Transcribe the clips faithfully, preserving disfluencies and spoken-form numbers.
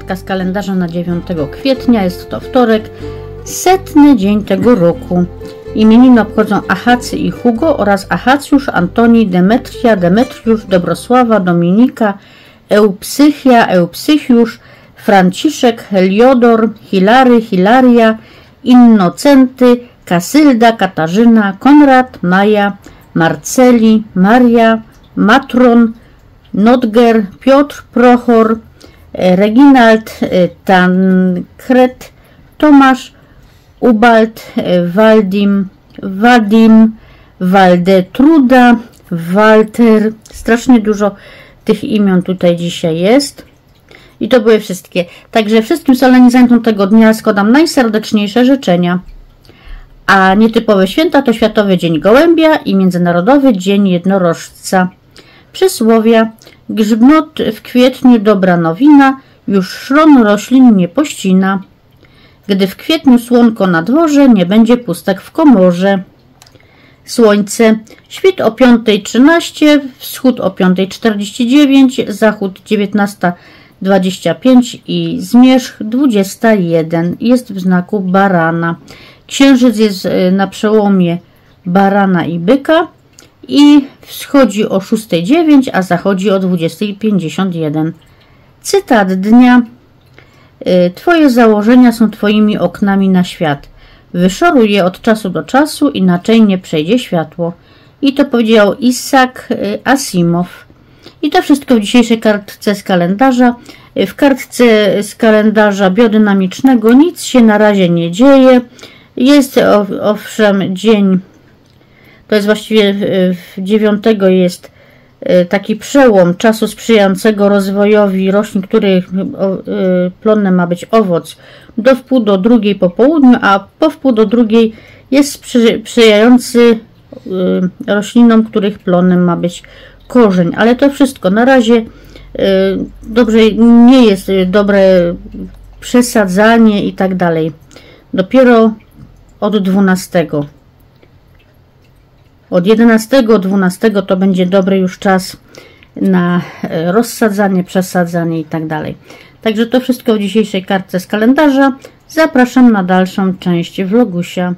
kartka z kalendarza na dziewiątego kwietnia. Jest to wtorek, setny dzień tego roku. Imieniny obchodzą Achacy i Hugo oraz Achacjusz, Antoni, Demetria, Demetriusz, Dobrosława, Dominika, Eupsychia, Eupsychiusz, Franciszek, Heliodor, Hilary, Hilaria, Innocenty, Kasylda, Katarzyna, Konrad, Maja, Marceli, Maria, Matron, Notger, Piotr, Prochor, Reginald, Tankret, Tomasz, Ubald, Waldim, Wadim, Waldetruda, Walter. Strasznie dużo tych imion tutaj dzisiaj jest. I to były wszystkie. Także wszystkim solenizantom tego dnia składam najserdeczniejsze życzenia. A nietypowe święta to Światowy Dzień Gołębia i Międzynarodowy Dzień Jednorożca. Przysłowia: grzmot w kwietniu dobra nowina, już szron roślin nie pościna. Gdy w kwietniu słonko na dworze, nie będzie pustek w komorze. Słońce: świt o piątej trzynaście, wschód o piątej czterdzieści dziewięć, zachód dziewiętnasta dwadzieścia pięć i zmierzch dwudziesta jeden. Jest w znaku barana. Księżyc jest na przełomie barana i byka i wschodzi o szóstej dziewięć, a zachodzi o dwudziestej pięćdziesiąt jeden. Cytat dnia. Twoje założenia są twoimi oknami na świat. Wyszoruj je od czasu do czasu, inaczej nie przejdzie światło. I to powiedział Isaac Asimow. I to wszystko w dzisiejszej kartce z kalendarza. W kartce z kalendarza biodynamicznego nic się na razie nie dzieje. Jest owszem dzień, to jest właściwie dziewiątego jest taki przełom czasu sprzyjającego rozwojowi roślin, których plonem ma być owoc, do wpół do drugiej po południu, a po wpół do drugiej jest sprzyjający roślinom, których plonem ma być korzeń. Ale to wszystko na razie dobrze nie jest dobre przesadzanie i tak dalej. Dopiero od dwunastego. Od jedenastego, dwunastego to będzie dobry już czas na rozsadzanie, przesadzanie i tak dalej. Także to wszystko w dzisiejszej kartce z kalendarza. Zapraszam na dalszą część vlogusia.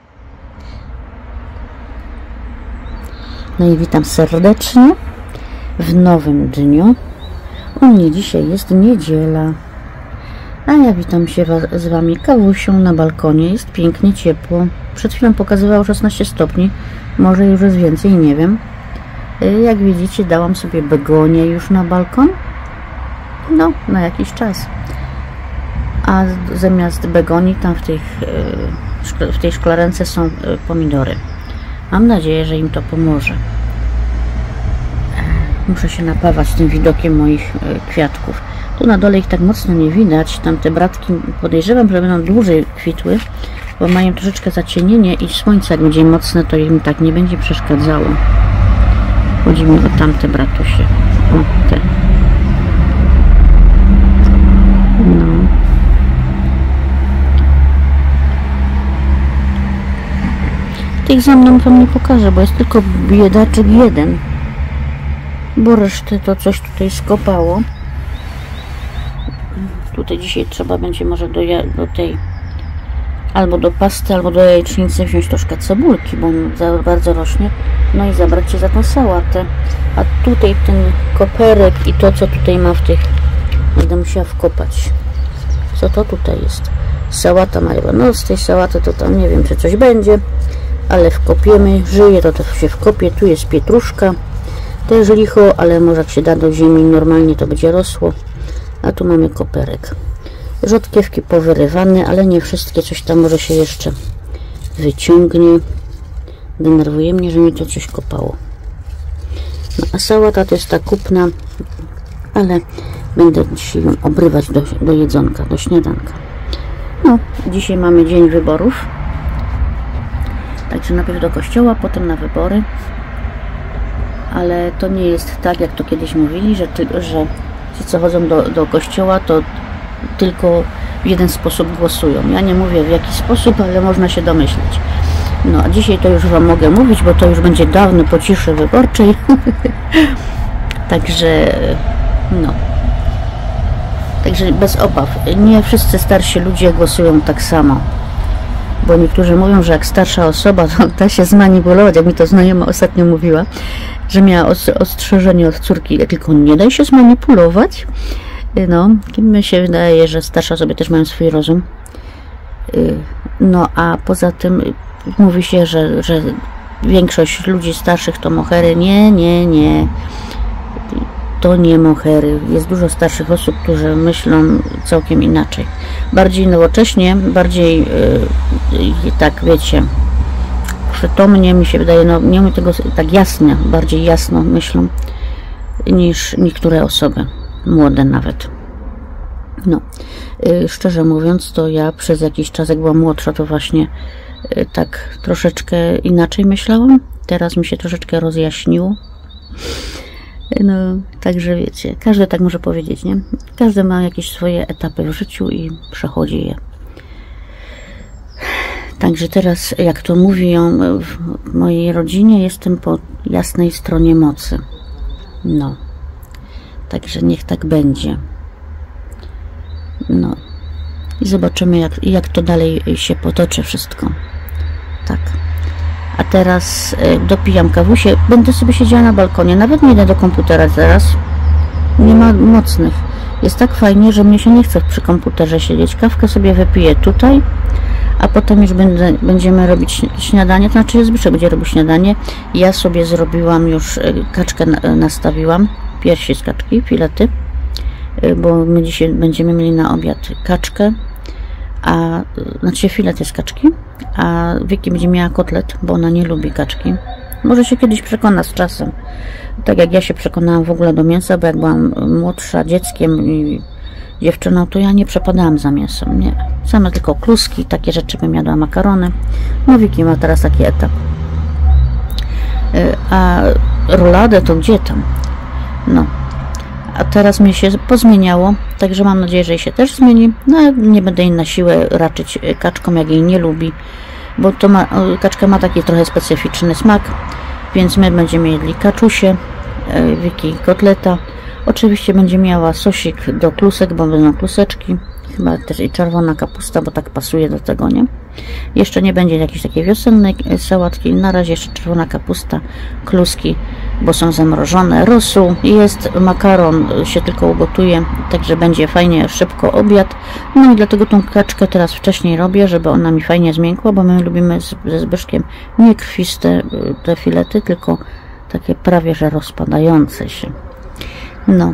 No i witam serdecznie w nowym dniu. U mnie dzisiaj jest niedziela. A ja witam się z Wami kawusią na balkonie. Jest pięknie ciepło. Przed chwilą pokazywało szesnaście stopni. Może już jest więcej, nie wiem. Jak widzicie, dałam sobie begonię już na balkon. No, na jakiś czas. A zamiast begonii tam w, tych, w tej szklarence są pomidory. Mam nadzieję, że im to pomoże. Muszę się napawać tym widokiem moich kwiatków. Tu na dole ich tak mocno nie widać. Tam te bratki podejrzewam, że będą dłużej kwitły, bo mają troszeczkę zacienienie i słońce jak będzie mocne, to im tak nie będzie przeszkadzało. Chodzi mi o tamte bratusie. O, te. No. Tych za mną wam nie pokażę, bo jest tylko biedaczek jeden. Bo resztę to coś tutaj skopało. Tutaj dzisiaj trzeba będzie może do, do tej albo do pasty, albo do jajecznicy wziąć troszkę cebulki, bo on za bardzo rośnie. No i zabrać się za tą sałatę. A tutaj ten koperek i to, co tutaj ma w tych, będę musiała wkopać. Co to tutaj jest? Sałata majowa. No z tej sałaty to tam nie wiem, czy coś będzie, ale wkopiemy. Żyje, to też się wkopie. Tu jest pietruszka. Też licho, ale może jak się da do ziemi normalnie, to będzie rosło. A tu mamy koperek. Rzodkiewki powyrywane, ale nie wszystkie. Coś tam może się jeszcze wyciągnie. Denerwuje mnie, że mi to coś kopało. No, a sałata to jest ta kupna, ale będę dzisiaj ją obrywać do, do jedzonka, do śniadanka. No, dzisiaj mamy dzień wyborów. Także najpierw do kościoła, potem na wybory. Ale to nie jest tak, jak to kiedyś mówili, że, że ci, co chodzą do, do kościoła, to tylko w jeden sposób głosują. Ja nie mówię w jaki sposób, ale można się domyślić. No, a dzisiaj to już wam mogę mówić, bo to już będzie dawno po ciszy wyborczej. Także, no. Także bez obaw. Nie wszyscy starsi ludzie głosują tak samo. Bo niektórzy mówią, że jak starsza osoba, to da się zmanipulować, jak mi to znajoma ostatnio mówiła, że miała ostrzeżenie od córki, tylko nie daj się zmanipulować. No, mi się wydaje, że starsze osoby też mają swój rozum. No, a poza tym mówi się, że, że większość ludzi starszych to mohery. Nie, nie, nie. To nie mohery. Jest dużo starszych osób, którzy myślą całkiem inaczej. Bardziej nowocześnie, bardziej yy, tak wiecie, przytomnie mi się wydaje, no nie umiem tego tak jasno, bardziej jasno myślą niż niektóre osoby, młode nawet. No, yy, szczerze mówiąc, to ja przez jakiś czas, jak byłam młodsza, to właśnie yy, tak troszeczkę inaczej myślałam. Teraz mi się troszeczkę rozjaśniło. No, także wiecie, każdy tak może powiedzieć, nie? Każdy ma jakieś swoje etapy w życiu i przechodzi je. Także teraz, jak to mówią w mojej rodzinie, jestem po jasnej stronie mocy. No. Także niech tak będzie. No. I zobaczymy, jak, jak to dalej się potoczy wszystko. Tak. A teraz dopijam kawusie. Będę sobie siedziała na balkonie. Nawet nie idę do komputera teraz. Nie ma mocnych. Jest tak fajnie, że mnie się nie chce przy komputerze siedzieć. Kawkę sobie wypiję tutaj, a potem już będę, będziemy robić śniadanie. To znaczy Zbyszek będzie robił śniadanie. Ja sobie zrobiłam już, kaczkę nastawiłam. Piersi z kaczki, filety. Bo my dzisiaj będziemy mieli na obiad kaczkę. A, znaczy filety z kaczki, a Wiki będzie miała kotlet, bo ona nie lubi kaczki. Może się kiedyś przekona z czasem. Tak jak ja się przekonałam w ogóle do mięsa, bo jak byłam młodsza, dzieckiem i dziewczyną, to ja nie przepadałam za mięsem, nie. Same tylko kluski, takie rzeczy bym jadła, makarony. No Wiki ma teraz taki etap. A roladę to gdzie tam? No. A teraz mi się pozmieniało, także mam nadzieję, że jej się też zmieni. No, nie będę jej na siłę raczyć kaczką, jak jej nie lubi, bo to ma, kaczka ma taki trochę specyficzny smak, więc my będziemy jedli kaczusie, Wiki kotleta. Oczywiście będzie miała sosik do klusek, bo będą kluseczki. Chyba też i czerwona kapusta, bo tak pasuje do tego, nie? Jeszcze nie będzie jakiejś takiej wiosennej sałatki. Na razie jeszcze czerwona kapusta, kluski, bo są zamrożone. Rosół jest, makaron się tylko ugotuje, także będzie fajnie, szybko obiad. No i dlatego tą kaczkę teraz wcześniej robię, żeby ona mi fajnie zmiękła, bo my lubimy ze Zbyszkiem nie krwiste te filety, tylko takie prawie że rozpadające się. No.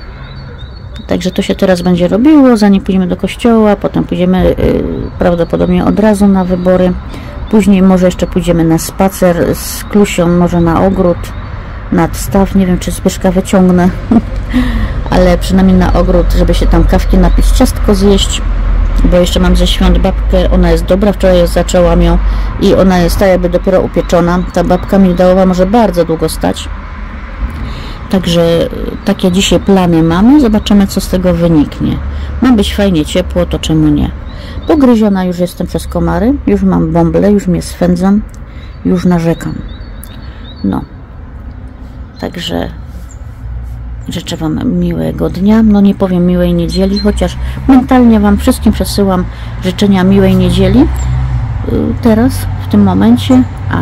Także to się teraz będzie robiło, zanim pójdziemy do kościoła, potem pójdziemy yy, prawdopodobnie od razu na wybory. Później może jeszcze pójdziemy na spacer z Klusią, może na ogród, nad staw. Nie wiem, czy Zbyszka wyciągnę, ale przynajmniej na ogród, żeby się tam kawki napić, ciastko zjeść, bo jeszcze mam ze świąt babkę, ona jest dobra, wczoraj zaczęłam ją i ona jest ta jakby dopiero upieczona. Ta babka migdałowa może bardzo długo stać. Także takie dzisiaj plany mamy. Zobaczymy, co z tego wyniknie. Ma być fajnie ciepło, to czemu nie? Pogryziona już jestem przez komary. Już mam bąble, już mnie swędzą. Już narzekam. No. Także życzę Wam miłego dnia. No nie powiem miłej niedzieli, chociaż mentalnie Wam wszystkim przesyłam życzenia miłej niedzieli. Teraz, w tym momencie. A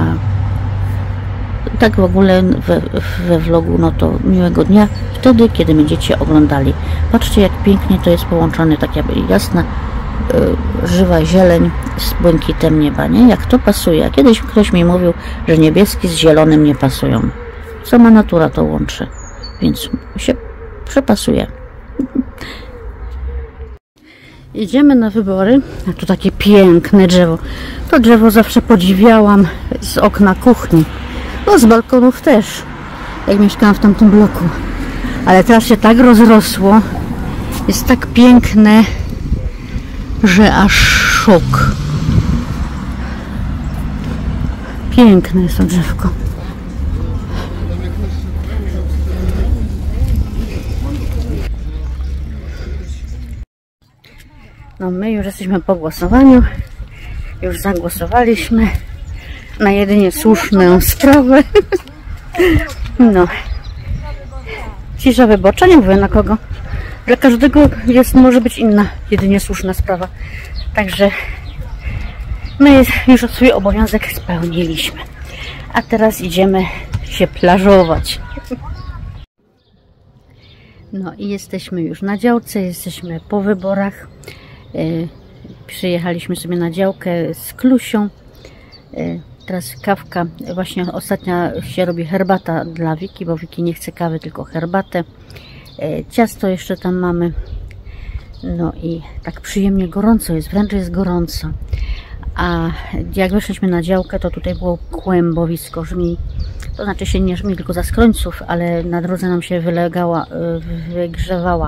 tak w ogóle we, we vlogu, no to miłego dnia wtedy, kiedy będziecie oglądali. Patrzcie, jak pięknie to jest połączone, tak jakby jasna, y, żywa zieleń z błękitem nieba, nie? Jak to pasuje. A kiedyś ktoś mi mówił, że niebieski z zielonym nie pasują. Sama natura to łączy, więc się przepasuje. Idziemy na wybory. A tu takie piękne drzewo. To drzewo zawsze podziwiałam z okna kuchni. No z balkonów też, jak mieszkałam w tamtym bloku. Ale teraz się tak rozrosło. Jest tak piękne, że aż szok. Piękne jest to drzewko. No my już jesteśmy po głosowaniu. Już zagłosowaliśmy na jedynie słuszną sprawę. No. Cisza wyborcza, nie mówię na kogo. Dla każdego jest, może być inna, jedynie słuszna sprawa. Także my już swój obowiązek spełniliśmy. A teraz idziemy się plażować. No i jesteśmy już na działce, jesteśmy po wyborach. Yy, przyjechaliśmy sobie na działkę z Klusią. Yy, teraz kawka. Właśnie ostatnio się robi herbata dla Wiki, bo Wiki nie chce kawy, tylko herbatę. Yy, ciasto jeszcze tam mamy. No i tak przyjemnie gorąco jest, wręcz jest gorąco. A jak weszliśmy na działkę, to tutaj było kłębowisko żmi. To znaczy się nie żmi, tylko zaskrońców, ale na drodze nam się wylegała, wygrzewała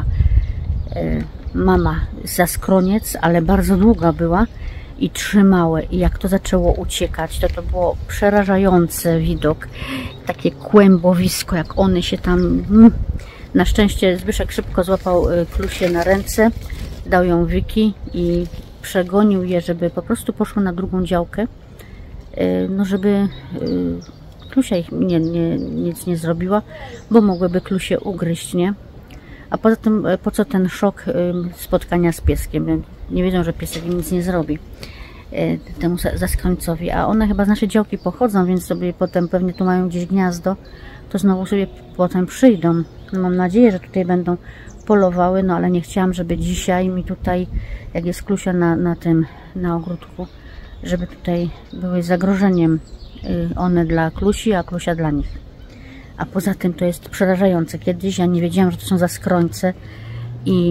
mama zaskroniec, ale bardzo długa była i trzymałe. I jak to zaczęło uciekać, to to było przerażający widok. Takie kłębowisko, jak one się tam... Na szczęście Zbyszek szybko złapał Klusię na ręce, dał ją Wiki i przegonił je, żeby po prostu poszło na drugą działkę, no żeby Klusia ich nie, nie, nic nie zrobiła, bo mogłyby Klusie ugryźć, nie? A poza tym, po co ten szok spotkania z pieskiem? Nie wiedzą, że piesek im nic nie zrobi temu zaskrońcowi, a one chyba z naszej działki pochodzą, więc sobie potem pewnie tu mają gdzieś gniazdo, to znowu sobie potem przyjdą. No mam nadzieję, że tutaj będą polowały, no ale nie chciałam, żeby dzisiaj mi tutaj, jak jest Klusia na, na tym, na ogródku, żeby tutaj były zagrożeniem one dla Klusi, a Klusia dla nich. A poza tym to jest przerażające. Kiedyś ja nie wiedziałam, że to są zaskrońce i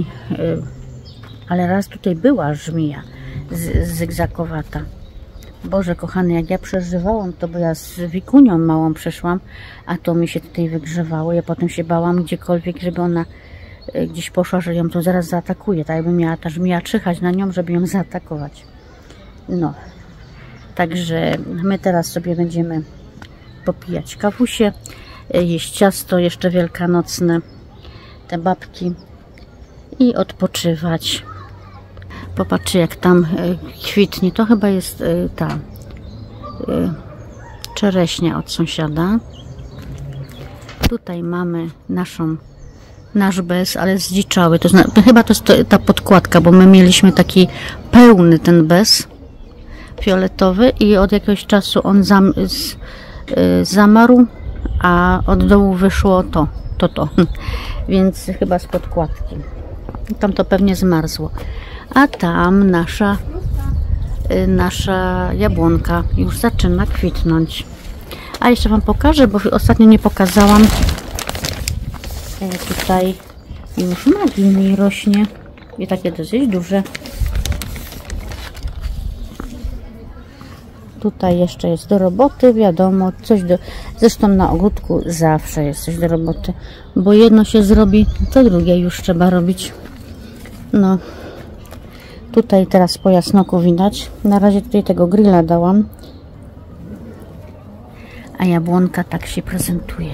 ale raz tutaj była żmija zygzakowata. Boże kochany, jak ja przeżywałam to, bo ja z Wikunią małą przeszłam, a to mi się tutaj wygrzewało. Ja potem się bałam gdziekolwiek, żeby ona gdzieś poszła, że ją to zaraz zaatakuje. Tak jakby miała ta żmija czyhać na nią, żeby ją zaatakować. No. Także my teraz sobie będziemy popijać kawusie, jeść ciasto jeszcze wielkanocne, te babki i odpoczywać. Popatrzcie, jak tam kwitnie. To chyba jest ta czereśnia od sąsiada. Tutaj mamy naszą, nasz bez, ale zdziczały. To znaczy, chyba to jest ta podkładka, bo my mieliśmy taki pełny ten bez fioletowy i od jakiegoś czasu on zam, z, zamarł, a od dołu wyszło to, to, to. Więc chyba z podkładki. Tam to pewnie zmarzło. A tam nasza, nasza jabłonka już zaczyna kwitnąć. A jeszcze Wam pokażę, bo ostatnio nie pokazałam. Tutaj już magii rośnie i takie dosyć duże. Tutaj jeszcze jest do roboty, wiadomo, coś do... Zresztą na ogródku zawsze jest coś do roboty, bo jedno się zrobi, to drugie już trzeba robić. No, tutaj teraz po jasnoku widać. Na razie tutaj tego grilla dałam. A jabłonka tak się prezentuje.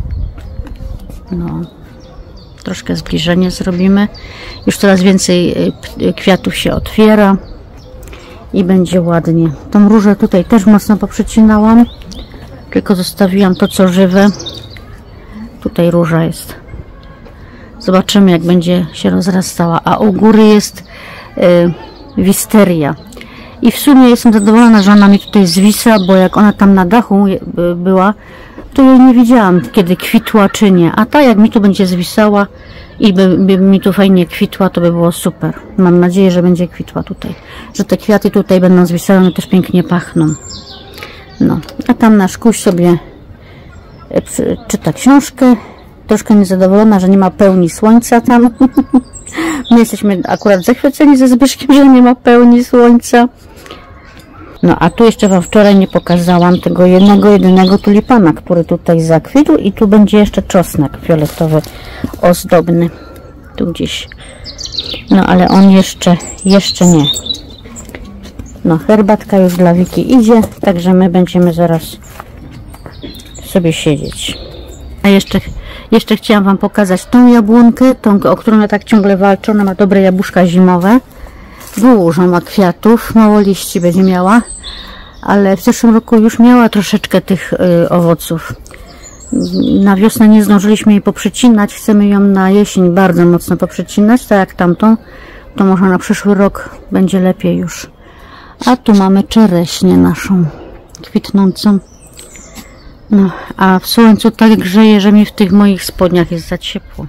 No, troszkę zbliżenie zrobimy. Już coraz więcej kwiatów się otwiera. I będzie ładnie. Tą różę tutaj też mocno poprzecinałam. Tylko zostawiłam to, co żywe. Tutaj róża jest. Zobaczymy, jak będzie się rozrastała. A u góry jest y, wisteria. I w sumie jestem zadowolona, że ona mi tutaj zwisa, bo jak ona tam na dachu była, to jej nie widziałam, kiedy kwitła czy nie. A ta, jak mi tu będzie zwisała i by, by mi tu fajnie kwitła, to by było super. Mam nadzieję, że będzie kwitła tutaj. Że te kwiaty tutaj będą zwisały, one też pięknie pachną. No, a tam nasz kuś sobie czyta książkę. Troszkę niezadowolona, że nie ma pełni słońca tam. My jesteśmy akurat zachwyceni ze Zbyszkiem, że nie ma pełni słońca. No a tu jeszcze Wam wczoraj nie pokazałam tego jednego, jedynego tulipana, który tutaj zakwitł i tu będzie jeszcze czosnek fioletowy, ozdobny. Tu gdzieś. No ale on jeszcze, jeszcze nie. No herbatka już dla Wiki idzie, także my będziemy zaraz sobie siedzieć. A jeszcze, jeszcze chciałam Wam pokazać tą jabłonkę, tą, o którą ja tak ciągle walczę. Ona ma dobre jabłuszka zimowe. Dużo ma kwiatów, mało liści będzie miała, ale w zeszłym roku już miała troszeczkę tych y, owoców. Na wiosnę nie zdążyliśmy jej poprzecinać, chcemy ją na jesień bardzo mocno poprzecinać, tak jak tamtą, to może na przyszły rok będzie lepiej już. A tu mamy czereśnię naszą kwitnącą. No, a w słońcu tak grzeje, że mi w tych moich spodniach jest za ciepło.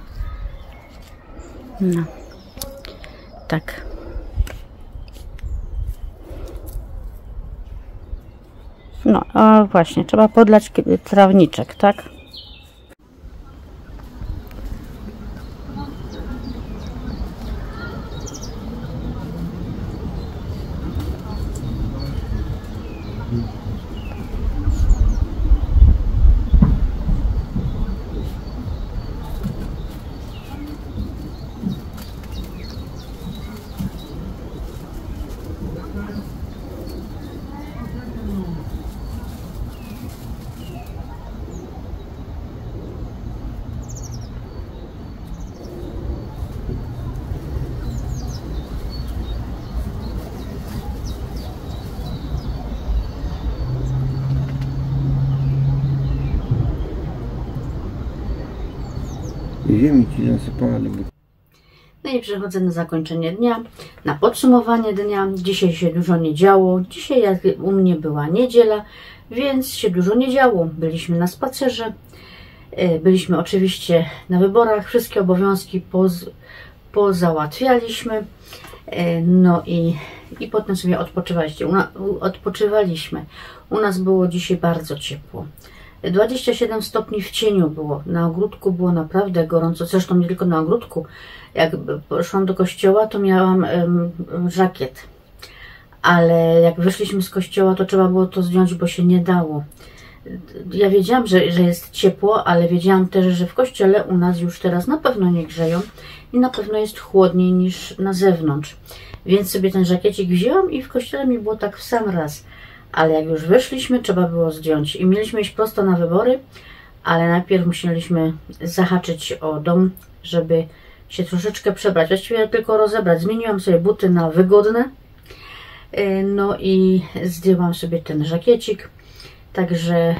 No, tak. No, a właśnie, trzeba podlać trawniczek, tak? Ziemi ci nasypała. No i przechodzę na zakończenie dnia, na podsumowanie dnia. Dzisiaj się dużo nie działo. Dzisiaj jak u mnie była niedziela, więc się dużo nie działo. Byliśmy na spacerze, byliśmy oczywiście na wyborach, wszystkie obowiązki poz, pozałatwialiśmy. No i, i potem sobie odpoczywaliście. U na, odpoczywaliśmy. U nas było dzisiaj bardzo ciepło. dwadzieścia siedem stopni w cieniu było. Na ogródku było naprawdę gorąco. Zresztą nie tylko na ogródku. Jak poszłam do kościoła, to miałam um, żakiet. Ale jak wyszliśmy z kościoła, to trzeba było to zdjąć, bo się nie dało. Ja wiedziałam, że, że jest ciepło, ale wiedziałam też, że w kościele u nas już teraz na pewno nie grzeją i na pewno jest chłodniej niż na zewnątrz. Więc sobie ten żakiecik wzięłam i w kościele mi było tak w sam raz. Ale jak już wyszliśmy, trzeba było zdjąć. I mieliśmy iść prosto na wybory, ale najpierw musieliśmy zahaczyć o dom, żeby się troszeczkę przebrać. Właściwie tylko rozebrać. Zmieniłam sobie buty na wygodne. No i zdjęłam sobie ten żakiecik. Także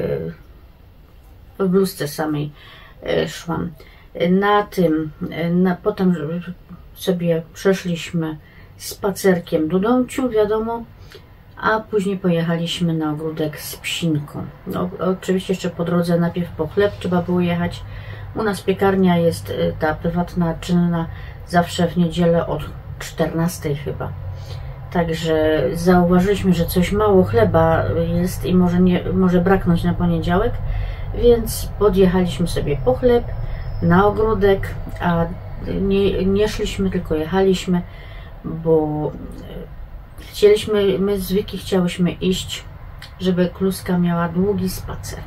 w bluzce samej szłam. Na tym, na, potem sobie przeszliśmy spacerkiem do domciu, wiadomo. A później pojechaliśmy na ogródek z psinką. No, oczywiście jeszcze po drodze najpierw po chleb trzeba było jechać. U nas piekarnia jest ta prywatna, czynna zawsze w niedzielę od czternastej chyba. Także zauważyliśmy, że coś mało chleba jest i może, nie, może braknąć na poniedziałek. Więc podjechaliśmy sobie po chleb na ogródek, a nie, nie szliśmy, tylko jechaliśmy, bo chcieliśmy, my z Wiki chciałyśmy iść, żeby Kluska miała długi spacer.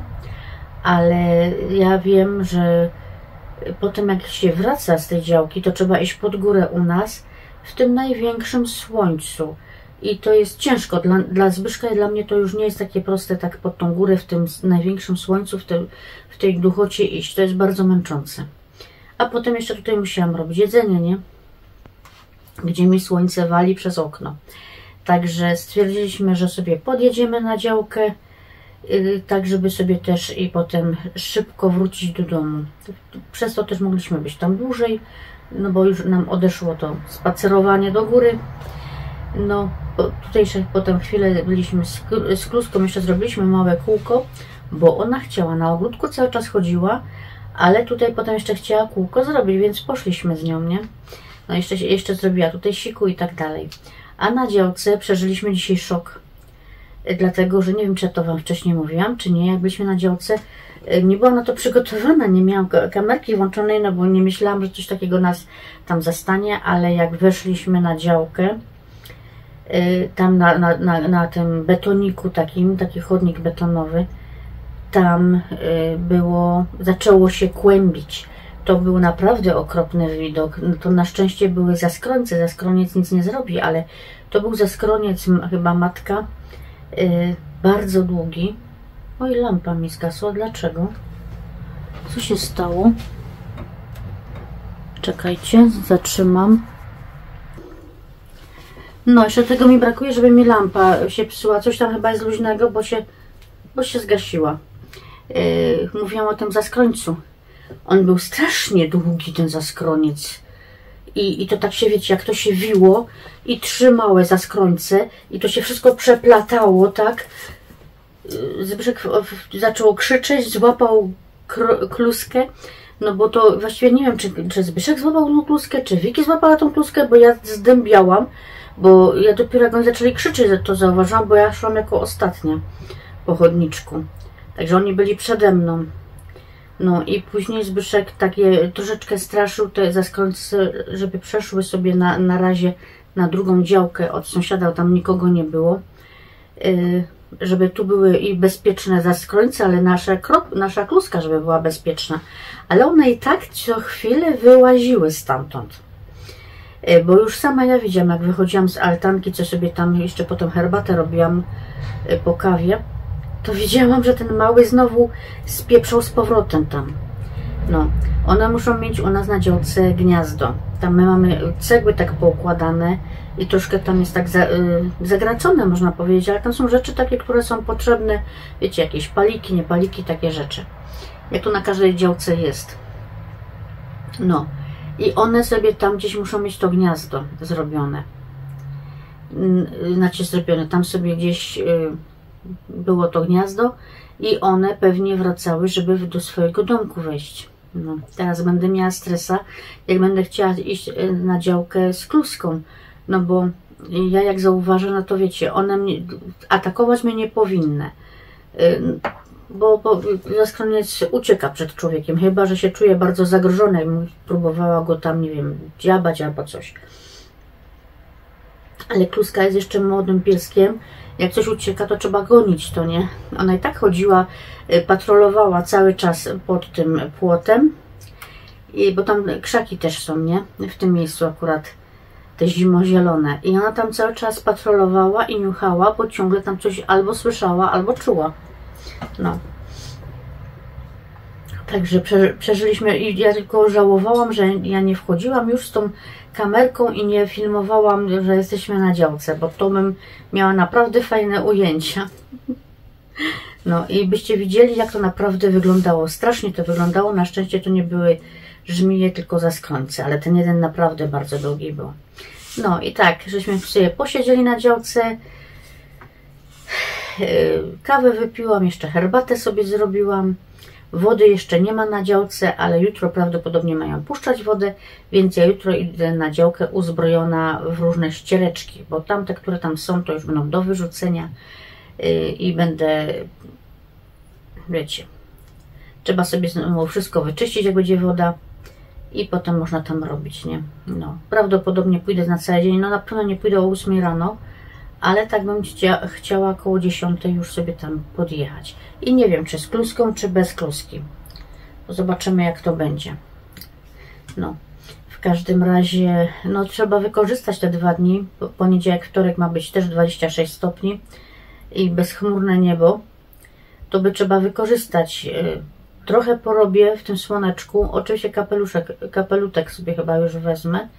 Ale ja wiem, że potem jak się wraca z tej działki, to trzeba iść pod górę u nas w tym największym słońcu. I to jest ciężko. Dla, dla Zbyszka i dla mnie to już nie jest takie proste, tak pod tą górę w tym największym słońcu, w, te, w tej duchocie iść. To jest bardzo męczące. A potem jeszcze tutaj musiałam robić jedzenie, nie? Gdzie mi słońce wali przez okno. Także stwierdziliśmy, że sobie podjedziemy na działkę, yy, tak żeby sobie też i potem szybko wrócić do domu. Przez to też mogliśmy być tam dłużej, no bo już nam odeszło to spacerowanie do góry. No, tutaj jeszcze potem chwilę byliśmy z, z Kluską, jeszcze zrobiliśmy małe kółko, bo ona chciała, na ogródku cały czas chodziła, ale tutaj potem jeszcze chciała kółko zrobić, więc poszliśmy z nią, nie? No jeszcze, jeszcze zrobiła tutaj siku i tak dalej. A na działce przeżyliśmy dzisiaj szok, dlatego, że nie wiem, czy ja to Wam wcześniej mówiłam, czy nie, jak byliśmy na działce, nie byłam na to przygotowana, nie miałam kamerki włączonej, no bo nie myślałam, że coś takiego nas tam zastanie, ale jak weszliśmy na działkę, tam na, na, na, na tym betoniku takim, taki chodnik betonowy, tam było, zaczęło się kłębić. To był naprawdę okropny widok. No to na szczęście były zaskrońce, zaskroniec nic nie zrobi, ale to był zaskroniec, chyba matka, yy, bardzo długi. Oj, lampa mi zgasła, dlaczego? Co się stało? Czekajcie, zatrzymam. No, jeszcze tego mi brakuje, żeby mi lampa się psuła. Coś tam chyba jest luźnego, bo się, bo się zgasiła. Yy, mówiłam o tym zaskrońcu. On był strasznie długi, ten zaskroniec. I, I to tak się, wiecie, jak to się wiło i trzy małe zaskrońce i to się wszystko przeplatało, tak? Zbyszek zaczął krzyczeć, złapał kluskę, no bo to właściwie nie wiem, czy, czy Zbyszek złapał tą kluskę, czy Wiki złapała tą kluskę, bo ja zdębiałam, bo ja dopiero jak oni zaczęli krzyczeć, to zauważyłam, bo ja szłam jako ostatnia po chodniczku. Także oni byli przede mną. No i później Zbyszek takie troszeczkę straszył te zaskrońce, żeby przeszły sobie na, na razie na drugą działkę od sąsiada, tam nikogo nie było. Yy, żeby tu były i bezpieczne zaskrońce, ale nasza, krop, nasza kluska, żeby była bezpieczna. Ale one i tak co chwilę wyłaziły stamtąd. Yy, bo już sama ja widziałam, jak wychodziłam z altanki, co sobie tam jeszcze potem herbatę robiłam yy, po kawie, to widziałam, że ten mały znowu spieprzał z powrotem tam. No, one muszą mieć u nas na działce gniazdo. Tam my mamy cegły tak poukładane i troszkę tam jest tak za, y, zagracone, można powiedzieć, ale tam są rzeczy takie, które są potrzebne, wiecie, jakieś paliki, nie paliki, takie rzeczy. Jak tu na każdej działce jest. No, i one sobie tam gdzieś muszą mieć to gniazdo zrobione. Znaczy zrobione, tam sobie gdzieś... Y, było to gniazdo i one pewnie wracały, żeby do swojego domku wejść. No, teraz będę miała stresa, jak będę chciała iść na działkę z kluską, no bo ja jak zauważę, no to wiecie, one mnie, atakować mnie nie powinny, bo, bo zaskroniec ucieka przed człowiekiem, chyba że się czuje bardzo zagrożony, jakbym próbowała go tam, nie wiem, dziabać albo coś. Ale kluska jest jeszcze młodym pieskiem. Jak coś ucieka, to trzeba gonić to, nie? Ona i tak chodziła, patrolowała cały czas pod tym płotem, i, bo tam krzaki też są, nie? W tym miejscu akurat te zimozielone. I ona tam cały czas patrolowała i niuchała, bo ciągle tam coś albo słyszała, albo czuła. No. Także przeżyliśmy i ja tylko żałowałam, że ja nie wchodziłam już z tą kamerką i nie filmowałam, że jesteśmy na działce, bo to bym miała naprawdę fajne ujęcia. No i byście widzieli, jak to naprawdę wyglądało. Strasznie to wyglądało. Na szczęście to nie były żmije, tylko zaskrońce, ale ten jeden naprawdę bardzo długi był. No i tak, żeśmy sobie posiedzieli na działce. Kawę wypiłam, jeszcze herbatę sobie zrobiłam. Wody jeszcze nie ma na działce, ale jutro prawdopodobnie mają puszczać wodę, więc ja jutro idę na działkę uzbrojona w różne ściereczki, bo tamte, które tam są, to już będą do wyrzucenia yy, i będę, wiecie, trzeba sobie znowu wszystko wyczyścić, jak będzie woda i potem można tam robić, nie? No, prawdopodobnie pójdę na cały dzień, no na pewno nie pójdę o ósmej rano, ale tak bym chcia, chciała około dziesiątej już sobie tam podjechać. I nie wiem, czy z kluską, czy bez kluski. Zobaczymy, jak to będzie. No, w każdym razie, no trzeba wykorzystać te dwa dni. Poniedziałek, wtorek ma być też dwadzieścia sześć stopni i bezchmurne niebo. To by trzeba wykorzystać. Trochę porobię w tym słoneczku. Oczywiście kapeluszek, kapelutek sobie chyba już wezmę.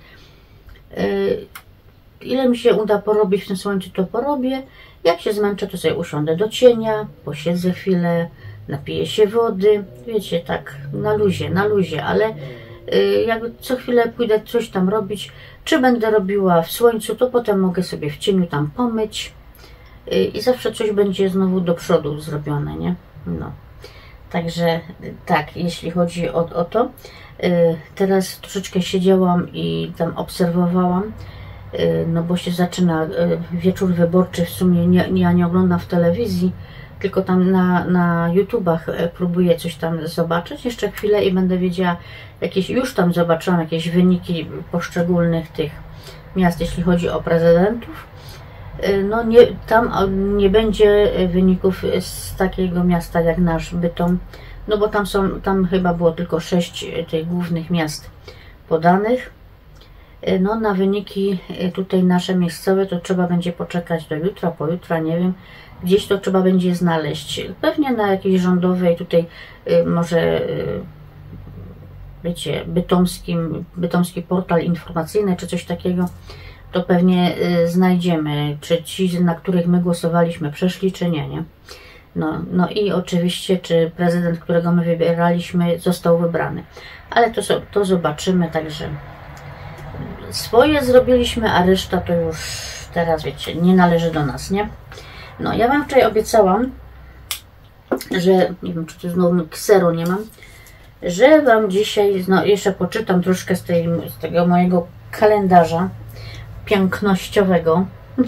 Ile mi się uda porobić w tym słońcu, to porobię. Jak się zmęczę, to sobie usiądę do cienia, posiedzę chwilę, napiję się wody. Wiecie, tak na luzie, na luzie, ale yy, jak co chwilę pójdę coś tam robić, czy będę robiła w słońcu, to potem mogę sobie w cieniu tam pomyć yy, i zawsze coś będzie znowu do przodu zrobione, nie? No. Także tak, jeśli chodzi o, o to, yy, teraz troszeczkę siedziałam i tam obserwowałam. No bo się zaczyna wieczór wyborczy, w sumie nie, ja nie oglądam w telewizji, tylko tam na, na YouTubach próbuję coś tam zobaczyć jeszcze chwilę i będę wiedziała jakieś, już tam zobaczyłam jakieś wyniki poszczególnych tych miast, jeśli chodzi o prezydentów. No nie, tam nie będzie wyników z takiego miasta jak nasz Bytom, no bo tam są, tam chyba było tylko sześć tych głównych miast podanych. No na wyniki tutaj nasze miejscowe to trzeba będzie poczekać do jutra, pojutra, nie wiem. Gdzieś to trzeba będzie znaleźć. Pewnie na jakiejś rządowej tutaj może, wiecie, bytomskim, bytomski portal informacyjny czy coś takiego, to pewnie znajdziemy, czy ci, na których my głosowaliśmy, przeszli, czy nie, nie? No, no i oczywiście, czy prezydent, którego my wybieraliśmy, został wybrany. Ale to, to zobaczymy, także swoje zrobiliśmy, a reszta to już teraz, wiecie, nie należy do nas, nie? No, ja wam wczoraj obiecałam, że, nie wiem, czy tu znowu kseru nie mam, że wam dzisiaj, no, jeszcze poczytam troszkę z, tej, z tego mojego kalendarza pięknościowego.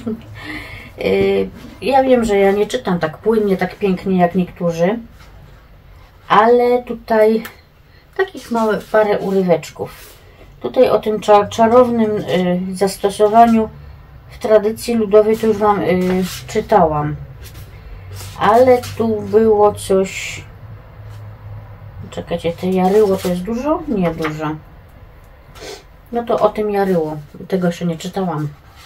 Ja wiem, że ja nie czytam tak płynnie, tak pięknie jak niektórzy, ale tutaj takich małych parę uryweczków. Tutaj o tym czar czarownym y, zastosowaniu w tradycji ludowej to już wam y, czytałam, ale tu było coś. Czekajcie, te jaryło to jest dużo? Nie dużo. No to o tym jaryło, tego jeszcze nie czytałam.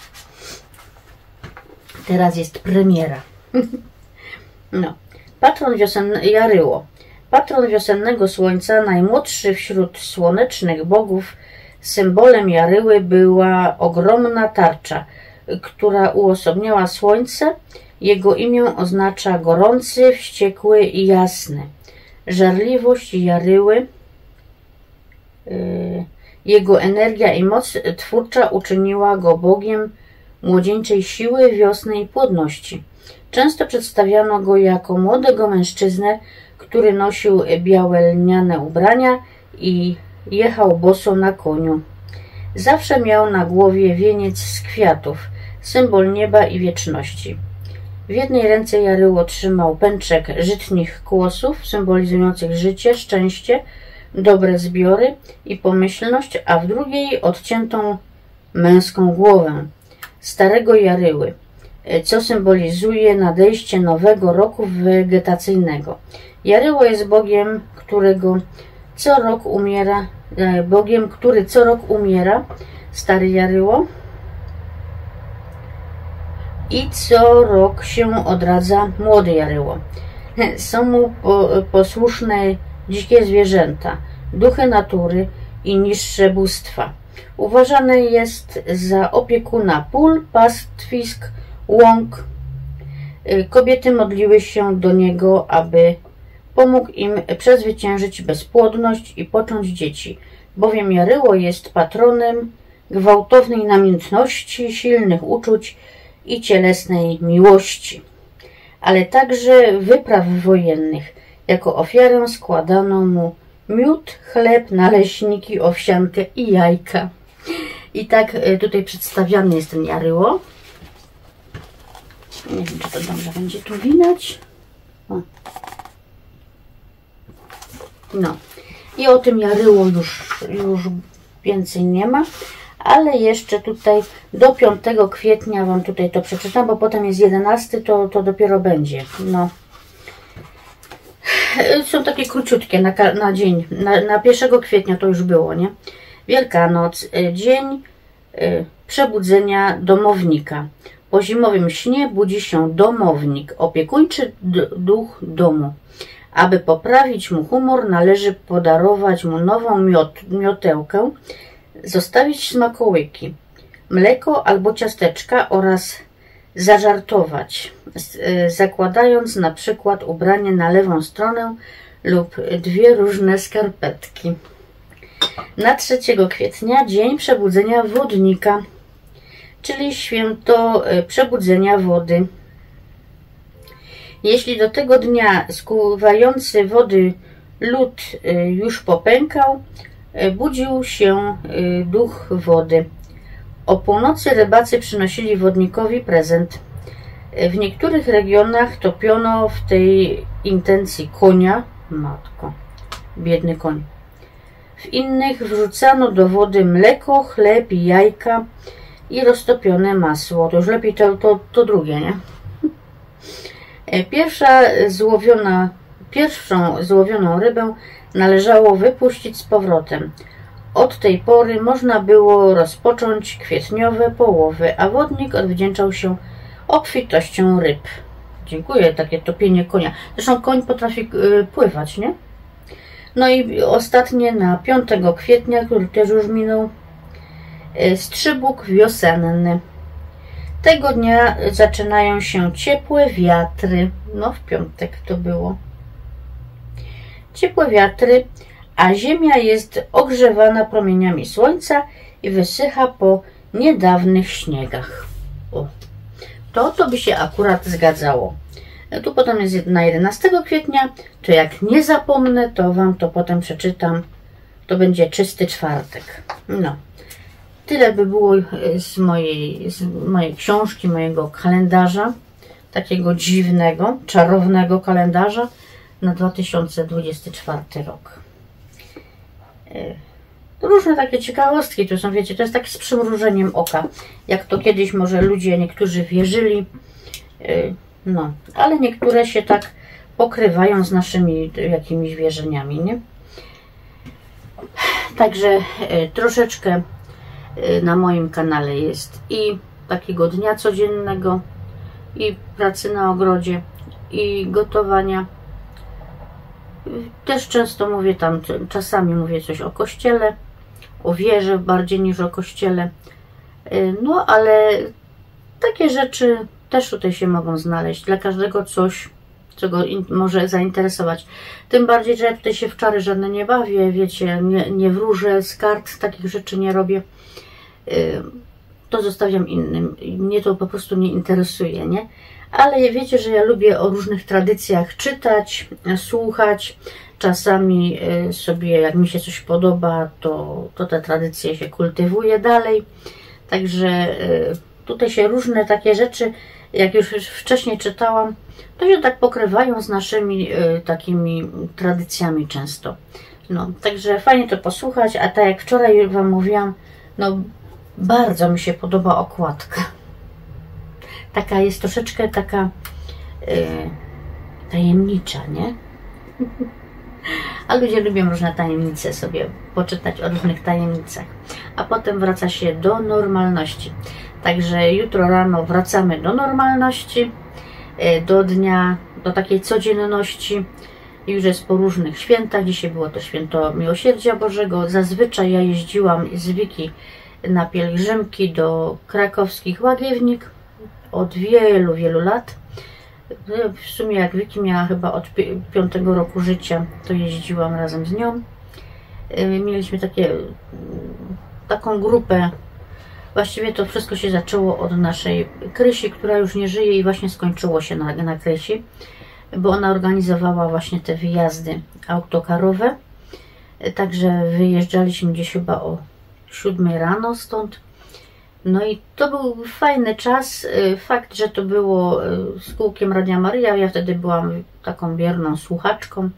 Teraz jest premiera. No. Patron wiosenny, jaryło. Patron wiosennego słońca, najmłodszy wśród słonecznych bogów, symbolem jaryły była ogromna tarcza, która uosobniała słońce. Jego imię oznacza gorący, wściekły i jasny. Żarliwość jaryły, yy, jego energia i moc twórcza uczyniła go bogiem młodzieńczej siły, wiosny i płodności. Często przedstawiano go jako młodego mężczyznę, który nosił białe lniane ubrania i jechał boso na koniu. Zawsze miał na głowie wieniec z kwiatów, symbol nieba i wieczności. W jednej ręce jaryło trzymał pęczek żytnich kłosów, symbolizujących życie, szczęście, dobre zbiory i pomyślność, a w drugiej odciętą męską głowę starego jaryły, co symbolizuje nadejście nowego roku wegetacyjnego. Jaryło jest bogiem, którego co rok umiera, bogiem, który co rok umiera, stary jaryło, i co rok się odradza młody jaryło. Są mu posłuszne dzikie zwierzęta, duchy natury i niższe bóstwa. Uważany jest za opiekuna pól, pastwisk, łąk. Kobiety modliły się do niego, aby pomógł im przezwyciężyć bezpłodność i począć dzieci, bowiem jaryło jest patronem gwałtownej namiętności, silnych uczuć i cielesnej miłości, ale także wypraw wojennych. Jako ofiarę składano mu miód, chleb, naleśniki, owsiankę i jajka. I tak tutaj przedstawiany jest ten jaryło. Nie wiem, czy to dobrze będzie tu widać. O. No. I o tym jaryło już, już więcej nie ma. Ale jeszcze tutaj do piątego kwietnia wam tutaj to przeczytam, bo potem jest jedenasty, to, to dopiero będzie. No. Są takie króciutkie na, na dzień. Na, na pierwszego kwietnia to już było, nie? Wielkanoc, dzień y, przebudzenia domownika. Po zimowym śnie budzi się domownik, opiekuńczy duch domu. Aby poprawić mu humor, należy podarować mu nową miot, miotełkę, zostawić smakołyki, mleko albo ciasteczka oraz zażartować, zakładając na przykład ubranie na lewą stronę lub dwie różne skarpetki. Na trzeciego kwietnia dzień przebudzenia wodnika, czyli święto przebudzenia wody. Jeśli do tego dnia skuwający wody lód już popękał, budził się duch wody. O północy rybacy przynosili wodnikowi prezent. W niektórych regionach topiono w tej intencji konia, matko, biedny koń. W innych wrzucano do wody mleko, chleb, jajka i roztopione masło. To już lepiej to, to, to drugie, nie? Pierwsza złowiona, pierwszą złowioną rybę należało wypuścić z powrotem. Od tej pory można było rozpocząć kwietniowe połowy, a wodnik odwdzięczał się obfitością ryb. Dziękuję, takie topienie konia. Zresztą koń potrafi yy, pływać, nie? No i ostatnie na piątego kwietnia, który też już minął, yy, strzybuk wiosenny. Tego dnia zaczynają się ciepłe wiatry. No w piątek to było. Ciepłe wiatry, a ziemia jest ogrzewana promieniami słońca i wysycha po niedawnych śniegach. O, to to by się akurat zgadzało. Tu potem jest na jedenastego kwietnia, to jak nie zapomnę, to wam to potem przeczytam. To będzie czysty czwartek. No. Tyle by było z mojej, z mojej książki, mojego kalendarza. Takiego dziwnego, czarownego kalendarza na dwa tysiące dwudziesty czwarty rok. Różne takie ciekawostki tu są, wiecie, to jest tak z przymrużeniem oka. Jak to kiedyś może ludzie, niektórzy wierzyli, no, ale niektóre się tak pokrywają z naszymi jakimiś wierzeniami, nie? Także troszeczkę na moim kanale jest i takiego dnia codziennego, i pracy na ogrodzie, i gotowania. Też często mówię tam, czasami mówię coś o kościele, o wierze bardziej niż o kościele. No ale takie rzeczy też tutaj się mogą znaleźć. Dla każdego coś, co go może zainteresować. Tym bardziej, że ja tutaj się w czary żadne nie bawię, wiecie, nie, nie wróżę z kart, takich rzeczy nie robię. To zostawiam innym. Mnie to po prostu nie interesuje, nie? Ale wiecie, że ja lubię o różnych tradycjach czytać, słuchać. Czasami sobie, jak mi się coś podoba, to, to te tradycje się kultywuje dalej. Także tutaj się różne takie rzeczy, jak już wcześniej czytałam, to się tak pokrywają z naszymi takimi tradycjami często. No, także fajnie to posłuchać, a tak jak wczoraj wam mówiłam, no bardzo mi się podoba okładka. Taka jest troszeczkę taka yy, tajemnicza, nie? A ludzie lubią różne tajemnice sobie poczytać o różnych tajemnicach. A potem wraca się do normalności. Także jutro rano wracamy do normalności, yy, do dnia, do takiej codzienności. Już jest po różnych świętach. Dzisiaj było to święto Miłosierdzia Bożego. Zazwyczaj ja jeździłam z Wiki na pielgrzymki do krakowskich Łagiewnik od wielu, wielu lat. W sumie jak Wiki miała chyba od piątego roku życia, to jeździłam razem z nią. Mieliśmy takie, taką grupę. Właściwie to wszystko się zaczęło od naszej Krysi, która już nie żyje i właśnie skończyło się na, na Krysi, bo ona organizowała właśnie te wyjazdy autokarowe. Także wyjeżdżaliśmy gdzieś chyba o siódmej rano stąd. No i to był fajny czas. Fakt, że to było z kółkiem Radia Maryja. Ja wtedy byłam taką bierną słuchaczką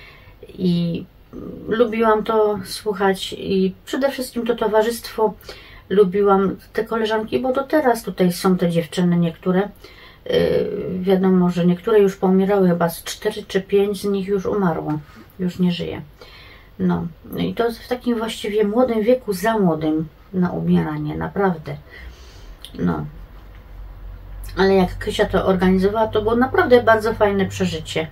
i lubiłam to słuchać i przede wszystkim to towarzystwo. Lubiłam te koleżanki, bo do teraz tutaj są te dziewczyny niektóre. Wiadomo, że niektóre już pomierały, chyba z cztery czy pięć z nich już umarło. Już nie żyje. No i to w takim właściwie młodym wieku, za młodym na umieranie, naprawdę. No. Ale jak Krysia to organizowała, to było naprawdę bardzo fajne przeżycie.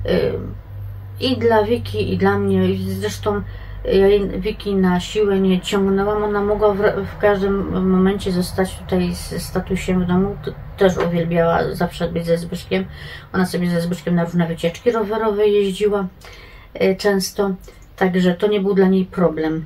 I dla Wiki, i dla mnie. Zresztą ja Wiki na siłę nie ciągnęłam. Ona mogła w, w każdym momencie zostać tutaj z statusem w domu. Też uwielbiała zawsze być ze Zbyszkiem. Ona sobie ze Zbyszkiem na różne wycieczki rowerowe jeździła często. Także to nie był dla niej problem.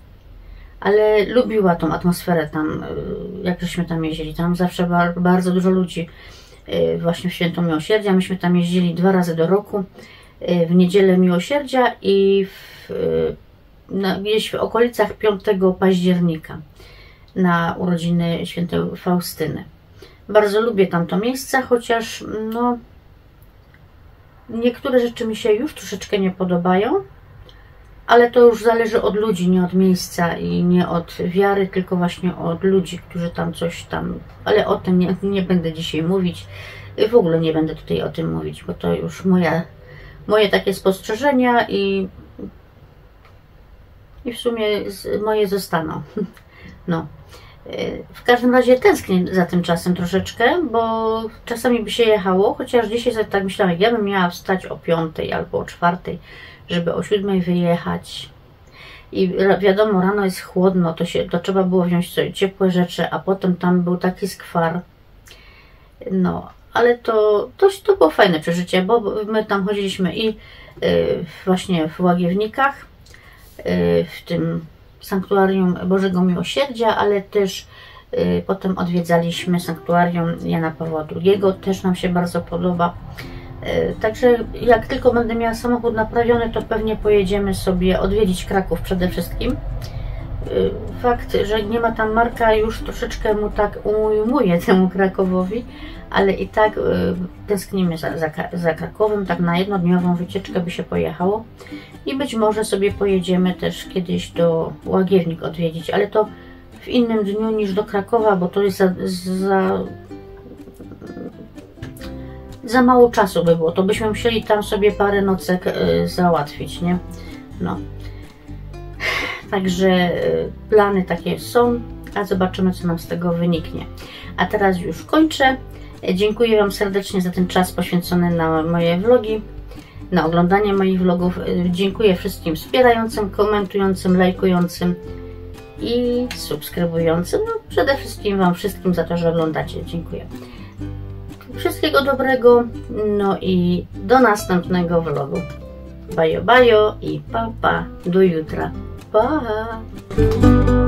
Ale lubiła tą atmosferę tam, jak żeśmy tam jeździli. Tam zawsze bardzo dużo ludzi właśnie w Święto Miłosierdzia. Myśmy tam jeździli dwa razy do roku. W Niedzielę Miłosierdzia i w, na, gdzieś w okolicach piątego października na urodziny świętej Faustyny. Bardzo lubię tamto miejsce, chociaż no niektóre rzeczy mi się już troszeczkę nie podobają. Ale to już zależy od ludzi, nie od miejsca i nie od wiary, tylko właśnie od ludzi, którzy tam coś tam... Ale o tym nie, nie będę dzisiaj mówić. W ogóle nie będę tutaj o tym mówić, bo to już moja, moje takie spostrzeżenia i, i w sumie moje zostaną. No. W każdym razie tęsknię za tym czasem troszeczkę, bo czasami by się jechało, chociaż dzisiaj sobie tak myślałam, jak ja bym miała wstać o piątej albo o czwartej, żeby o siódmej wyjechać. I wiadomo, rano jest chłodno, to, się, to trzeba było wziąć sobie ciepłe rzeczy, a potem tam był taki skwar. No, ale to, to, to było fajne przeżycie, bo my tam chodziliśmy i y, właśnie w Łagiewnikach, y, w tym Sanktuarium Bożego Miłosierdzia, ale też y, potem odwiedzaliśmy Sanktuarium Jana Pawła drugiego, też nam się bardzo podoba. Y, także jak tylko będę miała samochód naprawiony, to pewnie pojedziemy sobie odwiedzić Kraków przede wszystkim. Fakt, że nie ma tam Marka, już troszeczkę mu tak ujmuje temu Krakowowi, ale i tak y, tęsknimy za, za, za Krakowem, tak na jednodniową wycieczkę by się pojechało i być może sobie pojedziemy też kiedyś do Łagiewnik odwiedzić, ale to w innym dniu niż do Krakowa, bo to jest za, za, za mało czasu by było, to byśmy musieli tam sobie parę nocek y, załatwić, nie? No. Także plany takie są, a zobaczymy, co nam z tego wyniknie. A teraz już kończę. Dziękuję Wam serdecznie za ten czas poświęcony na moje vlogi, na oglądanie moich vlogów. Dziękuję wszystkim wspierającym, komentującym, lajkującym i subskrybującym. No, przede wszystkim Wam wszystkim za to, że oglądacie. Dziękuję. Wszystkiego dobrego, no i do następnego vlogu. Bajo, bajo i pa, pa. Do jutra. Pa!